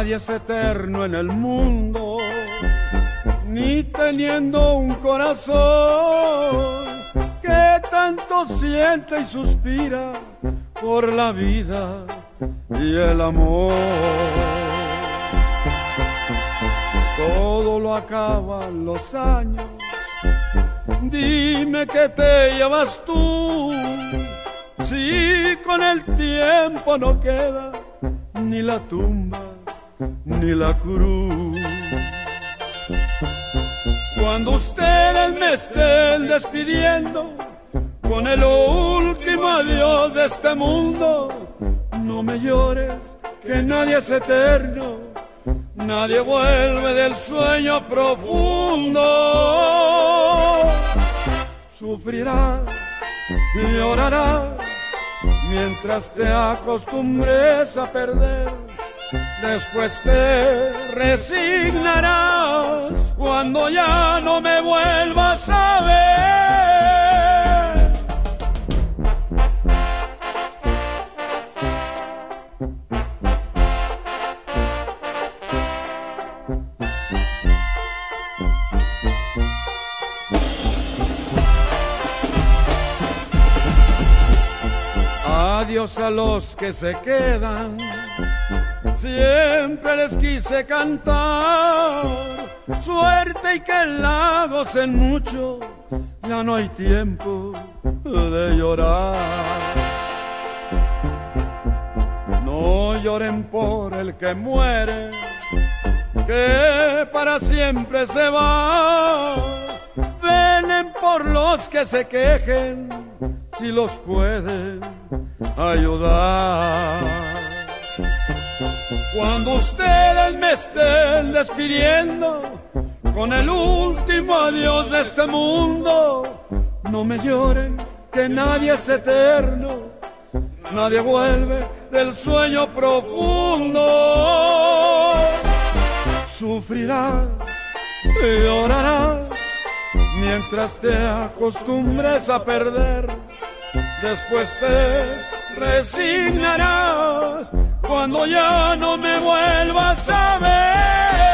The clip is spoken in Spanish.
Nadie es eterno en el mundo, ni teniendo un corazón que tanto siente y suspira por la vida y el amor. Todo lo acaban los años, dime que te llevas tú, si con el tiempo no queda ni la tumba ni la cruz. Cuando ustedes me estén despidiendo con el último adiós de este mundo, no me llores, que nadie es eterno, nadie vuelve del sueño profundo. Sufrirás y llorarás mientras te acostumbres a perder. Después te resignarás cuando ya no me vuelvas a ver. Adiós a los que se quedan, siempre les quise cantar suerte y que la gocen mucho, ya no hay tiempo de llorar. No lloren por el que muere, que para siempre se va. Velen por los que se quejen, si los pueden ayudar. Cuando ustedes me estén despidiendo con el último adiós de este mundo, no me lloren, que nadie es eterno, nadie vuelve del sueño profundo. Sufrirás y llorarás mientras te acostumbres a perder. Después te resignarás cuando ya no me vuelvas a ver.